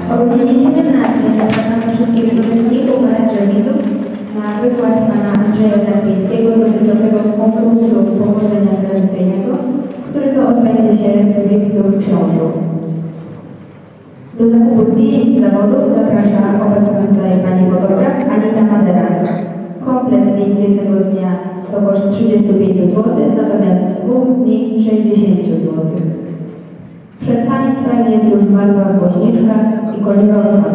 O godzinie 17 zapraszamy wszystkich uczestników orędowników na wykład pana Andrzeja Zapiejskiego dotyczącego konkursu pochodzenia tradycyjnego, który to odbędzie się w lipcu w Książu. Do zakupu zdjęć z zawodów zaprasza obecna tutaj pani fotograf Anita Madera. Komplet zdjęć z jednego dnia to koszt 35 zł, natomiast z 2 dni 60 zł. Przed państwem jest już Marta Głośniczka i Kolirosław.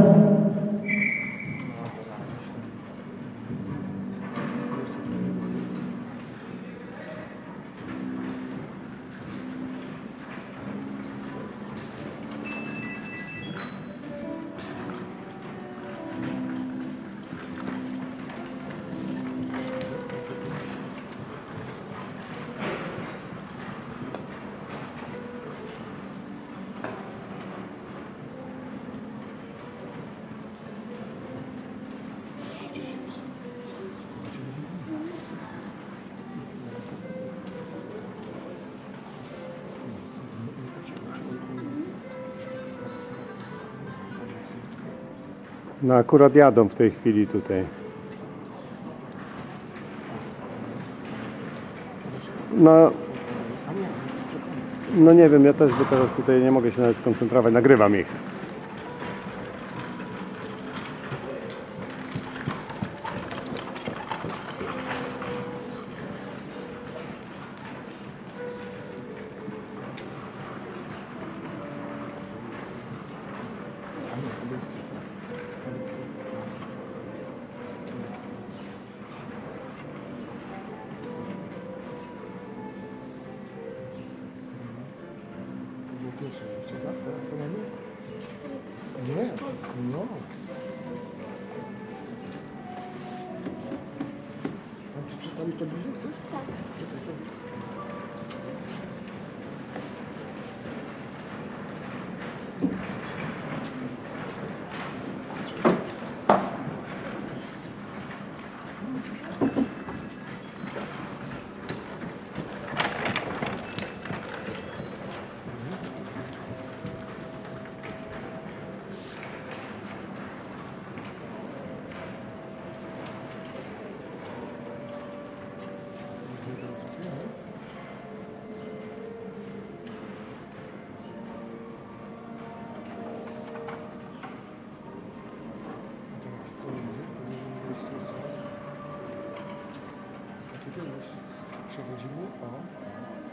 No akurat jadą w tej chwili tutaj. No nie wiem, ja też by teraz tutaj nie mogę się nawet skoncentrować, nagrywam ich. Nie, no. A czy czytali to bliżej, chcesz? Tak. Czekaj, to... Przechodzimy o...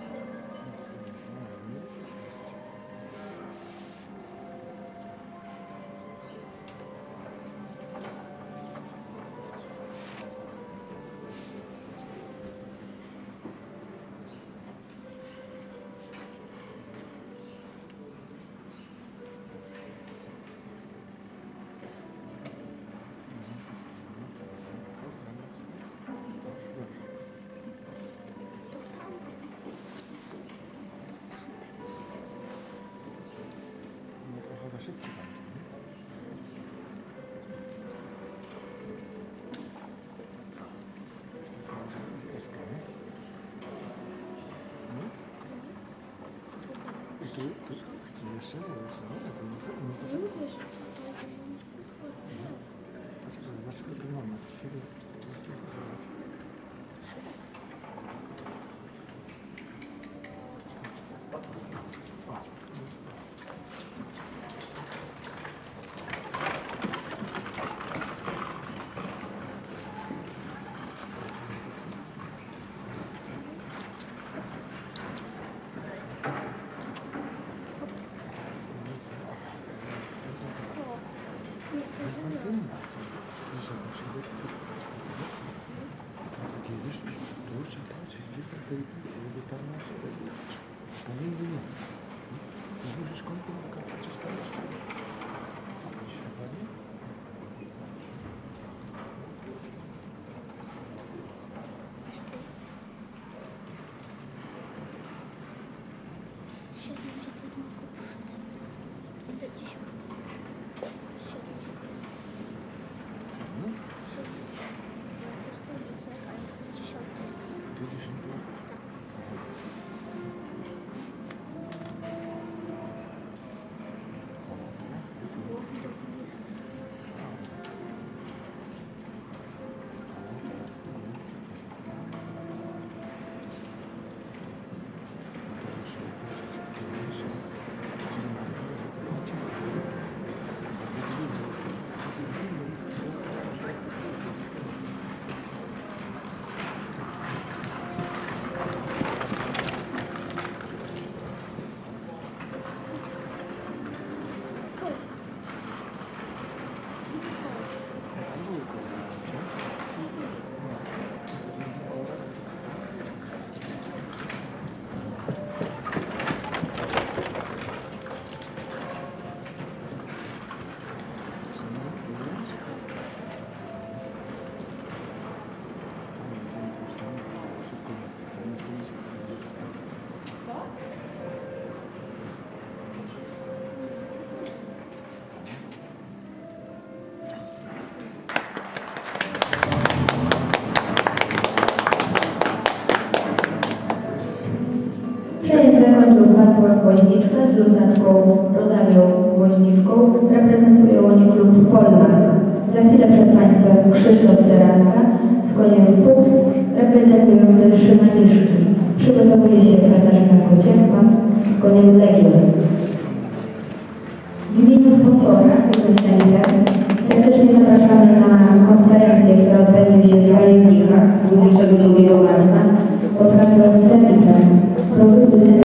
Szybko tam. Jeszcze cały czas deska, nie? I tu jeszcze nie, jeszcze nie, tak, nie zaczęło. Poczekaj, dlaczego tu mamy? Kiedy jeszcze zobaczyć? Przejeźd zakończył Wacław Woźniczka z luzaczką Rozalią Woźniczką. Reprezentuje Łódź klub Polak. Za chwilę przed Państwem Krzysztof Ceranka z koniem Fuchs reprezentujący Szymaniszki. Przygotowuje się Katarzyna Kociewka z koniem Legion. W imieniu sponsora uczestnika serdecznie zapraszamy na konferencję, która odbędzie się w Krajewnikach 22 marca pod hasłem Serwis produkty